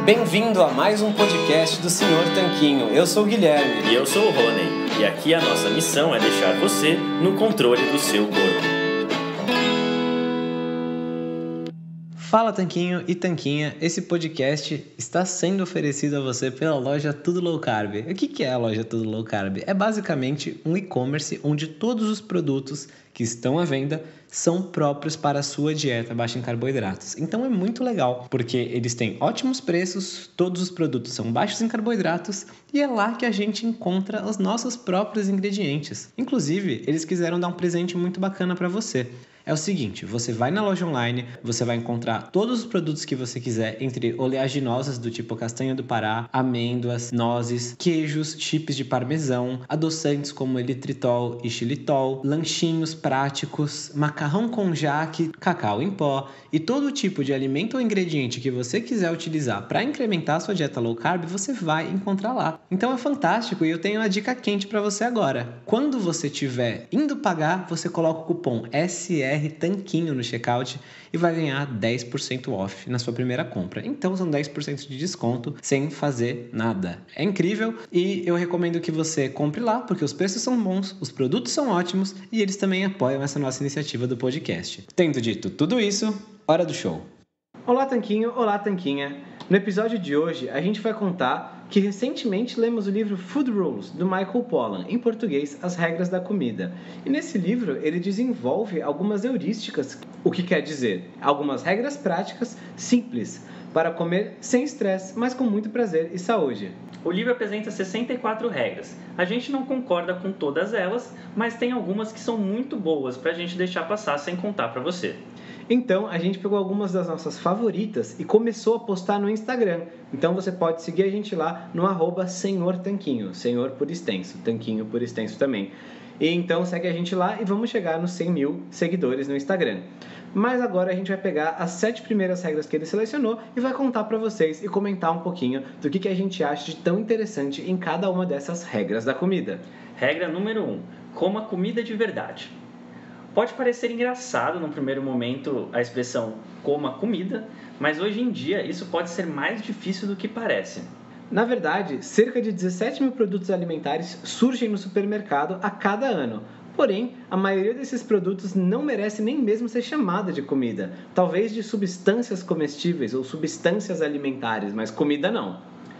Bem-vindo a mais um podcast do Senhor Tanquinho. Eu sou o Guilherme. E eu sou o Rony. E aqui a nossa missão é deixar você no controle do seu corpo. Fala Tanquinho e Tanquinha, esse podcast está sendo oferecido a você pela loja Tudo Low Carb. O que é a loja Tudo Low Carb? É basicamente um e-commerce onde todos os produtos que estão à venda são próprios para a sua dieta baixa em carboidratos. Então é muito legal, porque eles têm ótimos preços, todos os produtos são baixos em carboidratos e é lá que a gente encontra os nossos próprios ingredientes. Inclusive, eles quiseram dar um presente muito bacana para você. É o seguinte, você vai na loja online, você vai encontrar todos os produtos que você quiser, entre oleaginosas do tipo castanha do Pará, amêndoas, nozes, queijos, chips de parmesão, adoçantes como eritritol e xilitol, lanchinhos práticos, macarrão com jaque, cacau em pó e todo tipo de alimento ou ingrediente que você quiser utilizar para incrementar a sua dieta low carb, você vai encontrar lá. Então é fantástico e eu tenho uma dica quente para você agora. Quando você estiver indo pagar, você coloca o cupom SR Tanquinho no checkout e vai ganhar 10% off na sua primeira compra. Então são 10% de desconto sem fazer nada. É incrível e eu recomendo que você compre lá porque os preços são bons, os produtos são ótimos e eles também apoiam essa nossa iniciativa do podcast. Tendo dito tudo isso, hora do show. Olá Tanquinho, olá Tanquinha. No episódio de hoje a gente vai contar que recentemente lemos o livro Food Rules, do Michael Pollan, em português, As Regras da Comida. E nesse livro ele desenvolve algumas heurísticas, o que quer dizer algumas regras práticas simples para comer sem estresse, mas com muito prazer e saúde. O livro apresenta 64 regras. A gente não concorda com todas elas, mas tem algumas que são muito boas para a gente deixar passar sem contar para você. Então, a gente pegou algumas das nossas favoritas e começou a postar no Instagram. Então, você pode seguir a gente lá no @senhortanquinho. Senhor por extenso, tanquinho por extenso também. E então, segue a gente lá e vamos chegar nos 100 mil seguidores no Instagram. Mas agora a gente vai pegar as 7 primeiras regras que ele selecionou e vai contar para vocês e comentar um pouquinho do que a gente acha de tão interessante em cada uma dessas regras da comida. Regra número 1. Coma comida de verdade. Pode parecer engraçado no primeiro momento a expressão coma comida, mas hoje em dia isso pode ser mais difícil do que parece. Na verdade, cerca de 17 mil produtos alimentares surgem no supermercado a cada ano. Porém, a maioria desses produtos não merece nem mesmo ser chamada de comida. Talvez de substâncias comestíveis ou substâncias alimentares, mas comida não.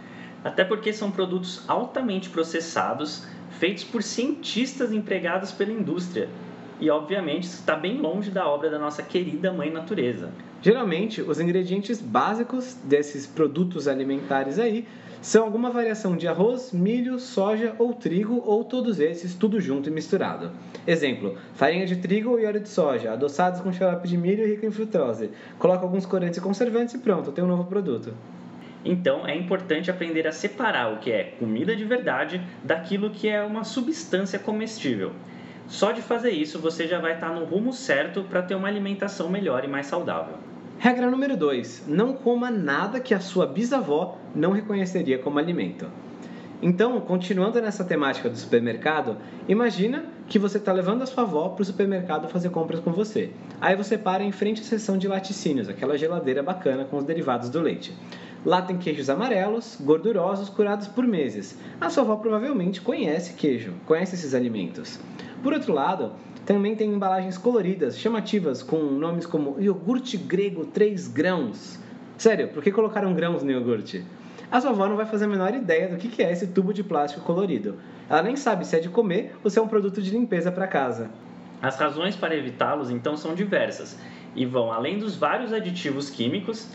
Até porque são produtos altamente processados, feitos por cientistas empregados pela indústria. E, obviamente, isso está bem longe da obra da nossa querida Mãe Natureza. Geralmente, os ingredientes básicos desses produtos alimentares aí são alguma variação de arroz, milho, soja ou trigo, ou todos esses, tudo junto e misturado. Exemplo, farinha de trigo e óleo de soja, adoçados com xarope de milho rico em frutose. Coloca alguns corantes e conservantes e pronto, tem um novo produto. Então, é importante aprender a separar o que é comida de verdade daquilo que é uma substância comestível. Só de fazer isso, você já vai estar no rumo certo para ter uma alimentação melhor e mais saudável. Regra número 2. Não coma nada que a sua bisavó não reconheceria como alimento. Então, continuando nessa temática do supermercado, imagina que você está levando a sua avó para o supermercado fazer compras com você. Aí você para em frente à seção de laticínios, aquela geladeira bacana com os derivados do leite. Lá tem queijos amarelos, gordurosos, curados por meses. A sua avó provavelmente conhece queijo, conhece esses alimentos. Por outro lado, também tem embalagens coloridas, chamativas, com nomes como iogurte grego 3 grãos. Sério, por que colocaram grãos no iogurte? A sua avó não vai fazer a menor ideia do que é esse tubo de plástico colorido. Ela nem sabe se é de comer ou se é um produto de limpeza para casa. As razões para evitá-los, então, são diversas e vão além dos vários aditivos químicos,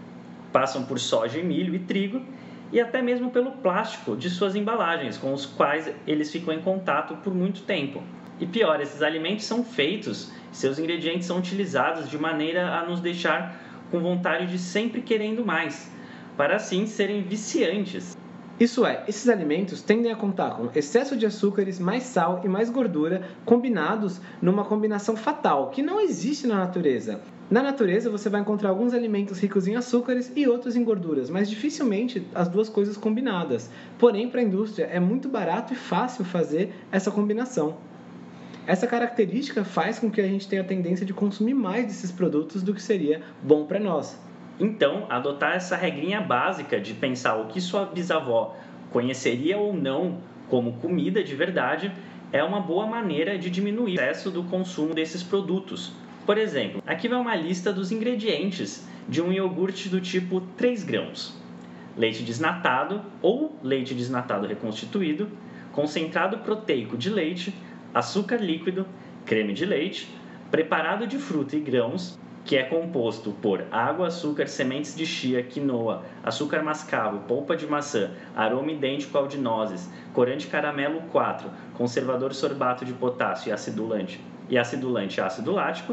passam por soja e milho e trigo e até mesmo pelo plástico de suas embalagens, com os quais eles ficam em contato por muito tempo. E pior, esses alimentos são feitos, seus ingredientes são utilizados de maneira a nos deixar com vontade de sempre querendo mais, para assim serem viciantes. Isso é, esses alimentos tendem a contar com excesso de açúcares, mais sal e mais gordura, combinados numa combinação fatal, que não existe na natureza. Na natureza você vai encontrar alguns alimentos ricos em açúcares e outros em gorduras, mas dificilmente as duas coisas combinadas. Porém, para a indústria é muito barato e fácil fazer essa combinação. Essa característica faz com que a gente tenha a tendência de consumir mais desses produtos do que seria bom para nós. Então, adotar essa regrinha básica de pensar o que sua bisavó conheceria ou não como comida de verdade é uma boa maneira de diminuir o excesso do consumo desses produtos. Por exemplo, aqui vai uma lista dos ingredientes de um iogurte do tipo 3 grãos. Leite desnatado ou leite desnatado reconstituído, concentrado proteico de leite, açúcar líquido, creme de leite, preparado de fruta e grãos, que é composto por água, açúcar, sementes de chia, quinoa, açúcar mascavo, polpa de maçã, aroma idêntico ao de nozes, corante caramelo 4, conservador sorbato de potássio e acidulante ácido lático,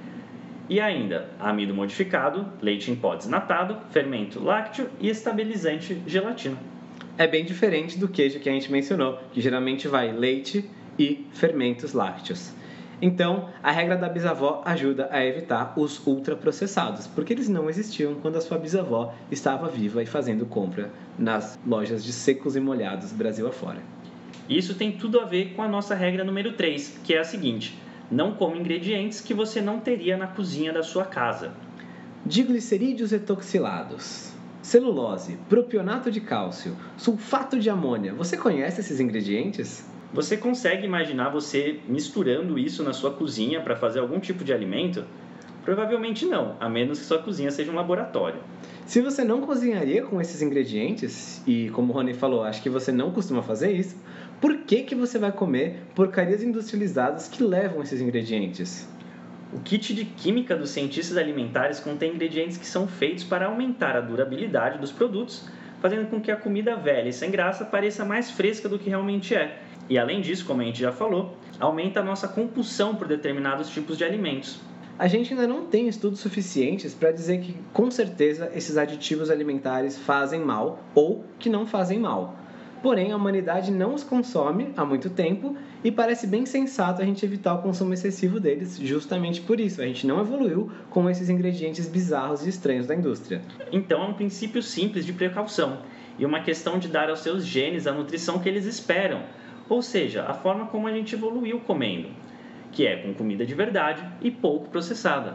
e ainda amido modificado, leite em pó desnatado, fermento lácteo e estabilizante gelatina. É bem diferente do queijo que a gente mencionou, que geralmente vai leite e fermentos lácteos. Então, a regra da bisavó ajuda a evitar os ultraprocessados, porque eles não existiam quando a sua bisavó estava viva e fazendo compra nas lojas de secos e molhados Brasil afora. Isso tem tudo a ver com a nossa regra número 3, que é a seguinte: não coma ingredientes que você não teria na cozinha da sua casa. Diglicerídeos etoxilados, celulose, propionato de cálcio, sulfato de amônia. Você conhece esses ingredientes? Você consegue imaginar você misturando isso na sua cozinha para fazer algum tipo de alimento? Provavelmente não, a menos que sua cozinha seja um laboratório. Se você não cozinharia com esses ingredientes, e como o Rony falou, acho que você não costuma fazer isso, por que você vai comer porcarias industrializadas que levam esses ingredientes? O kit de química dos cientistas alimentares contém ingredientes que são feitos para aumentar a durabilidade dos produtos, fazendo com que a comida velha e sem graça pareça mais fresca do que realmente é. E além disso, como a gente já falou, aumenta a nossa compulsão por determinados tipos de alimentos. A gente ainda não tem estudos suficientes para dizer que, com certeza, esses aditivos alimentares fazem mal ou que não fazem mal. Porém, a humanidade não os consome há muito tempo e parece bem sensato a gente evitar o consumo excessivo deles justamente por isso. A gente não evoluiu com esses ingredientes bizarros e estranhos da indústria. Então, é um princípio simples de precaução e uma questão de dar aos seus genes a nutrição que eles esperam, ou seja, a forma como a gente evoluiu comendo, que é com comida de verdade e pouco processada.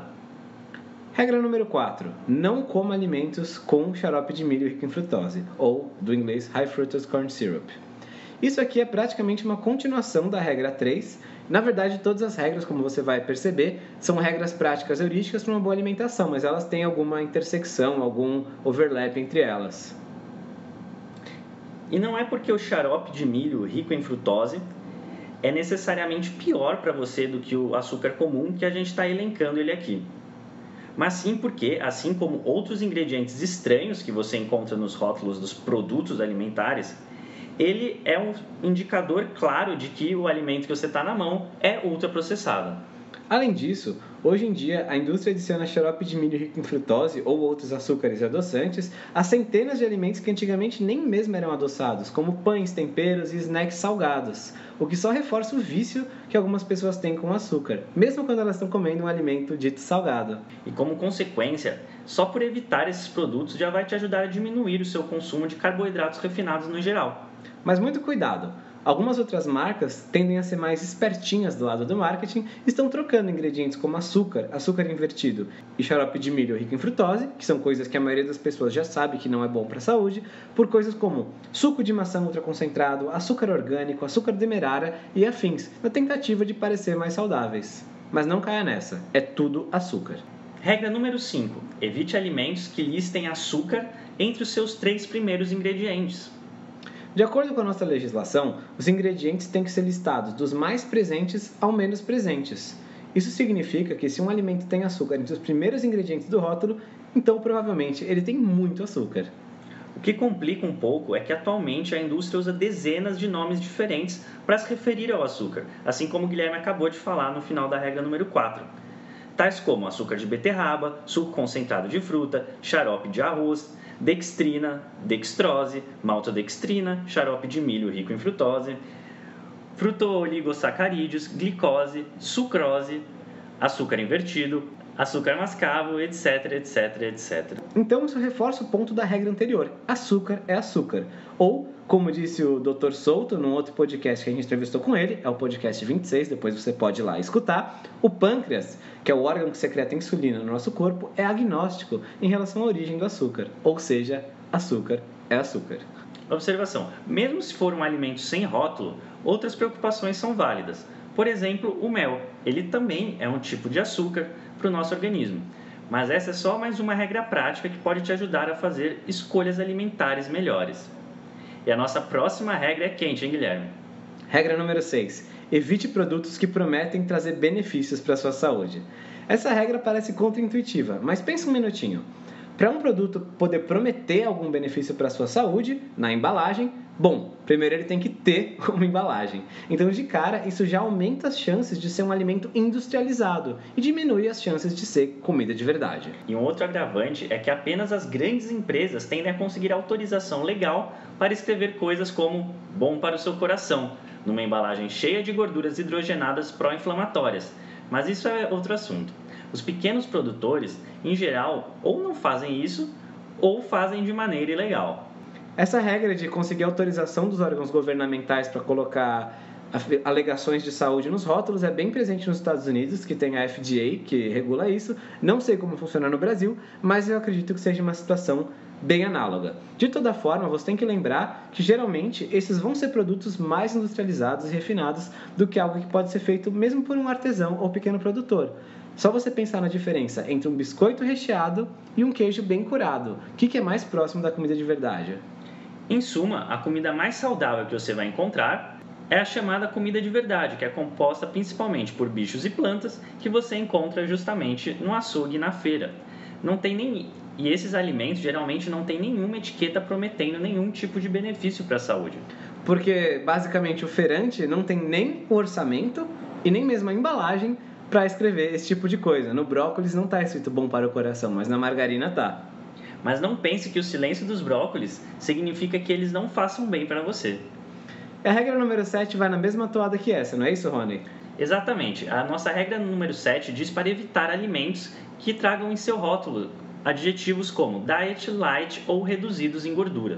Regra número 4. Não coma alimentos com xarope de milho rico em frutose, ou, do inglês, High Fructose Corn Syrup. Isso aqui é praticamente uma continuação da regra 3. Na verdade, todas as regras, como você vai perceber, são regras práticas heurísticas para uma boa alimentação, mas elas têm alguma intersecção, algum overlap entre elas. E não é porque o xarope de milho rico em frutose é necessariamente pior para você do que o açúcar comum que a gente está elencando ele aqui. Mas sim porque, assim como outros ingredientes estranhos que você encontra nos rótulos dos produtos alimentares, ele é um indicador claro de que o alimento que você está na mão é ultraprocessado. Além disso, hoje em dia a indústria adiciona xarope de milho rico em frutose ou outros açúcares e adoçantes a centenas de alimentos que antigamente nem mesmo eram adoçados, como pães, temperos e snacks salgados, o que só reforça o vício que algumas pessoas têm com açúcar, mesmo quando elas estão comendo um alimento dito salgado. E como consequência, só por evitar esses produtos já vai te ajudar a diminuir o seu consumo de carboidratos refinados no geral. Mas muito cuidado! Algumas outras marcas tendem a ser mais espertinhas do lado do marketing e estão trocando ingredientes como açúcar, açúcar invertido e xarope de milho rico em frutose, que são coisas que a maioria das pessoas já sabe que não é bom para a saúde, por coisas como suco de maçã ultraconcentrado, açúcar orgânico, açúcar demerara e afins, na tentativa de parecer mais saudáveis. Mas não caia nessa, é tudo açúcar. Regra número 5. Evite alimentos que listem açúcar entre os seus 3 primeiros ingredientes. De acordo com a nossa legislação, os ingredientes têm que ser listados dos mais presentes ao menos presentes. Isso significa que se um alimento tem açúcar entre os primeiros ingredientes do rótulo, então provavelmente ele tem muito açúcar. O que complica um pouco é que atualmente a indústria usa dezenas de nomes diferentes para se referir ao açúcar, assim como o Guilherme acabou de falar no final da regra número 4. Tais como açúcar de beterraba, suco concentrado de fruta, xarope de arroz, dextrina, dextrose, maltodextrina, xarope de milho rico em frutose, fruto-oligosacarídeos, glicose, sucrose, açúcar invertido, açúcar mascavo, etc, etc, etc. Então isso reforça o ponto da regra anterior. Açúcar é açúcar. Ou, Como disse o Dr. Souto, num outro podcast que a gente entrevistou com ele, é o podcast 26, depois você pode ir lá escutar, o pâncreas, que é o órgão que secreta insulina no nosso corpo, é agnóstico em relação à origem do açúcar, ou seja, açúcar é açúcar. Observação: mesmo se for um alimento sem rótulo, outras preocupações são válidas. Por exemplo, o mel. Ele também é um tipo de açúcar para o nosso organismo. Mas essa é só mais uma regra prática que pode te ajudar a fazer escolhas alimentares melhores. E a nossa próxima regra é quente, hein, Guilherme? Regra número 6. Evite produtos que prometem trazer benefícios para a sua saúde. Essa regra parece contraintuitiva, mas pensa um minutinho. Para um produto poder prometer algum benefício para a sua saúde, na embalagem, bom, primeiro ele tem que ter uma embalagem. Então, de cara, isso já aumenta as chances de ser um alimento industrializado e diminui as chances de ser comida de verdade. E um outro agravante é que apenas as grandes empresas tendem a conseguir autorização legal para escrever coisas como bom para o seu coração, numa embalagem cheia de gorduras hidrogenadas pró-inflamatórias. Mas isso é outro assunto. Os pequenos produtores, em geral, ou não fazem isso, ou fazem de maneira ilegal. Essa regra de conseguir autorização dos órgãos governamentais para colocar alegações de saúde nos rótulos é bem presente nos Estados Unidos, que tem a FDA, que regula isso. Não sei como funciona no Brasil, mas eu acredito que seja uma situação bem análoga. De toda forma, você tem que lembrar que geralmente esses vão ser produtos mais industrializados e refinados do que algo que pode ser feito mesmo por um artesão ou pequeno produtor. Só você pensar na diferença entre um biscoito recheado e um queijo bem curado. O que é mais próximo da comida de verdade? Em suma, a comida mais saudável que você vai encontrar é a chamada comida de verdade, que é composta principalmente por bichos e plantas que você encontra justamente no açougue e na feira. E esses alimentos geralmente não têm nenhuma etiqueta prometendo nenhum tipo de benefício para a saúde. Porque, basicamente, o feirante não tem nem o orçamento e nem mesmo a embalagem para escrever esse tipo de coisa. No brócolis não está escrito bom para o coração, mas na margarina tá. Mas não pense que o silêncio dos brócolis significa que eles não façam bem para você. A regra número 7 vai na mesma toada que essa, não é isso, Rony? Exatamente. A nossa regra número 7 diz para evitar alimentos que tragam em seu rótulo adjetivos como diet, light ou reduzidos em gordura.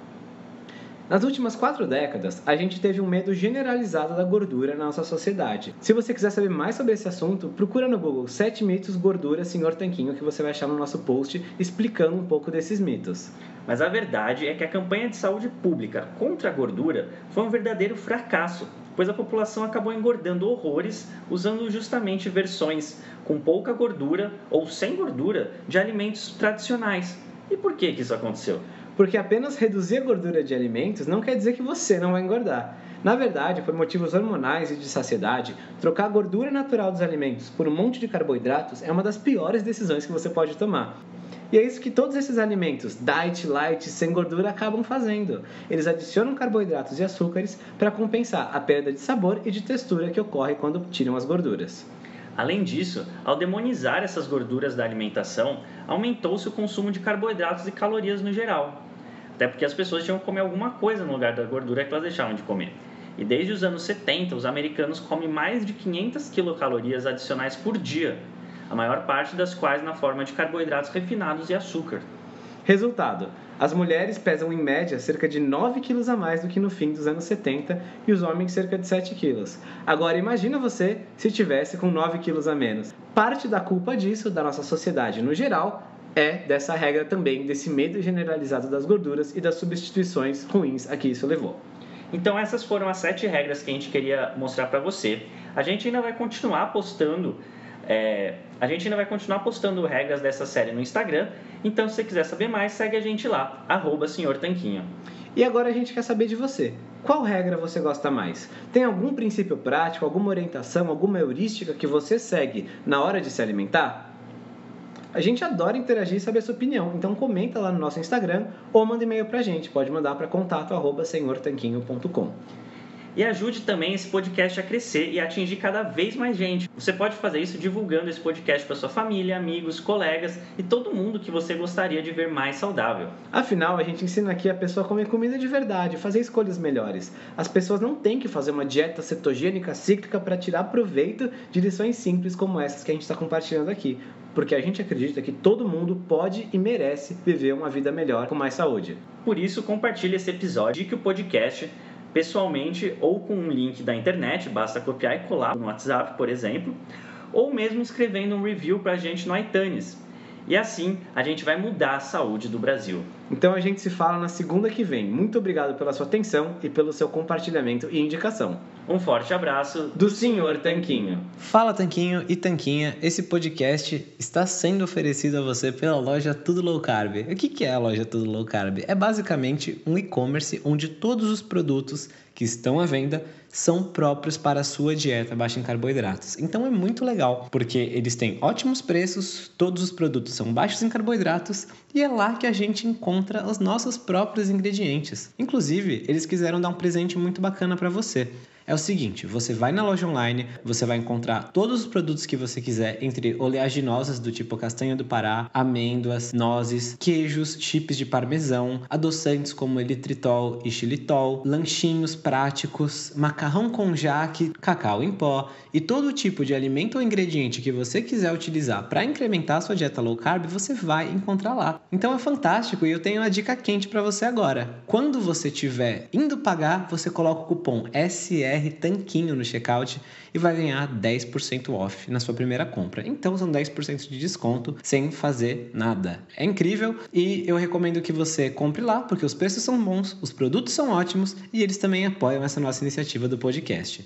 Nas últimas 4 décadas, a gente teve um medo generalizado da gordura na nossa sociedade. Se você quiser saber mais sobre esse assunto, procura no Google 7 mitos gordura Sr. Tanquinho, que você vai achar no nosso post explicando um pouco desses mitos. Mas a verdade é que a campanha de saúde pública contra a gordura foi um verdadeiro fracasso, pois a população acabou engordando horrores usando justamente versões com pouca gordura ou sem gordura de alimentos tradicionais. E por que isso aconteceu? Porque apenas reduzir a gordura de alimentos não quer dizer que você não vai engordar. Na verdade, por motivos hormonais e de saciedade, trocar a gordura natural dos alimentos por um monte de carboidratos é uma das piores decisões que você pode tomar. E é isso que todos esses alimentos, diet, light, sem gordura, acabam fazendo. Eles adicionam carboidratos e açúcares para compensar a perda de sabor e de textura que ocorre quando tiram as gorduras. Além disso, ao demonizar essas gorduras da alimentação, aumentou-se o consumo de carboidratos e calorias no geral. Até porque as pessoas tinham que comer alguma coisa no lugar da gordura que elas deixavam de comer. E desde os anos 70, os americanos comem mais de 500 quilocalorias adicionais por dia, a maior parte das quais na forma de carboidratos refinados e açúcar. Resultado: as mulheres pesam em média cerca de 9 quilos a mais do que no fim dos anos 70 e os homens cerca de 7 quilos. Agora imagina você se tivesse com 9 quilos a menos. Parte da culpa disso, da nossa sociedade no geral, é dessa regra também, desse medo generalizado das gorduras e das substituições ruins a que isso levou. Então essas foram as 7 regras que a gente queria mostrar para você. A gente ainda vai continuar postando regras dessa série no Instagram. Então, se você quiser saber mais, segue a gente lá, @Sr. Tanquinho. E agora a gente quer saber de você. Qual regra você gosta mais? Tem algum princípio prático, alguma orientação, alguma heurística que você segue na hora de se alimentar? A gente adora interagir e saber a sua opinião, então comenta lá no nosso Instagram ou manda e-mail pra gente. Pode mandar para contato@senhortanquinho.com. E ajude também esse podcast a crescer e a atingir cada vez mais gente. Você pode fazer isso divulgando esse podcast para sua família, amigos, colegas e todo mundo que você gostaria de ver mais saudável. Afinal, a gente ensina aqui a pessoa a comer comida de verdade, fazer escolhas melhores. As pessoas não têm que fazer uma dieta cetogênica cíclica para tirar proveito de lições simples como essas que a gente está compartilhando aqui. porque a gente acredita que todo mundo pode e merece viver uma vida melhor com mais saúde. Por isso, compartilhe esse episódio e o podcast pessoalmente ou com um link da internet, basta copiar e colar no WhatsApp, por exemplo, ou mesmo escrevendo um review pra gente no iTunes. E assim a gente vai mudar a saúde do Brasil. Então a gente se fala na segunda que vem. Muito obrigado pela sua atenção e pelo seu compartilhamento e indicação. Um forte abraço do Sr. Tanquinho. Fala Tanquinho e Tanquinha, esse podcast está sendo oferecido a você pela loja Tudo Low Carb. O que é a loja Tudo Low Carb? É basicamente um e-commerce onde todos os produtos que estão à venda são próprios para a sua dieta baixa em carboidratos. Então é muito legal, porque eles têm ótimos preços, todos os produtos são baixos em carboidratos e é lá que a gente encontra os nossos próprios ingredientes. Inclusive, eles quiseram dar um presente muito bacana para você. É o seguinte, você vai na loja online, você vai encontrar todos os produtos que você quiser, entre oleaginosas do tipo castanha do Pará, amêndoas, nozes, queijos, chips de parmesão, adoçantes como eritritol e xilitol, lanchinhos práticos, macarrão com jaque, cacau em pó e todo tipo de alimento ou ingrediente que você quiser utilizar para incrementar a sua dieta low carb, você vai encontrar lá. Então é fantástico e eu tenho uma dica quente para você agora. Quando você estiver indo pagar, você coloca o cupom SR Tanquinho no checkout e vai ganhar 10% off na sua primeira compra. Então são 10% de desconto sem fazer nada. É incrível e eu recomendo que você compre lá porque os preços são bons, os produtos são ótimos e eles também apoiam essa nossa iniciativa do podcast.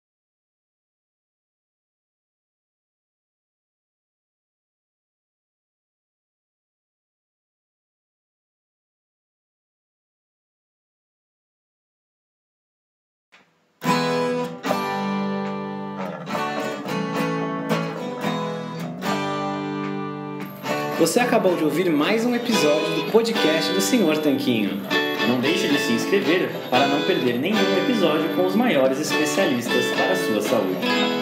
Você acabou de ouvir mais um episódio do podcast do Sr. Tanquinho. Não deixe de se inscrever para não perder nenhum episódio com os maiores especialistas para a sua saúde.